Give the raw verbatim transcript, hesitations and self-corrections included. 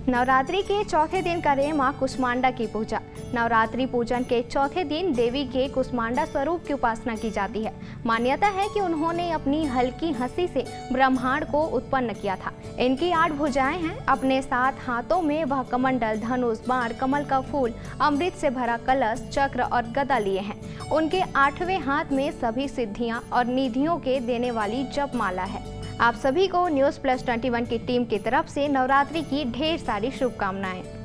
नवरात्रि के चौथे दिन करें मां कुष्मांडा की पूजा। नवरात्रि पूजन के चौथे दिन देवी के कुष्मांडा स्वरूप की उपासना की जाती है। मान्यता है कि उन्होंने अपनी हल्की हंसी से ब्रह्मांड को उत्पन्न किया था। इनकी आठ भुजाएं हैं। अपने सात हाथों में वह कमंडल, धनुष, बाण, कमल का फूल, अमृत से भरा कलश, चक्र और गदा लिए हैं। उनके आठवें हाथ में सभी सिद्धियां और निधियों के देने वाली जप माला है। आप सभी को न्यूज़ प्लस इक्कीस की टीम की तरफ से नवरात्रि की ढेर सारी शुभकामनाएं।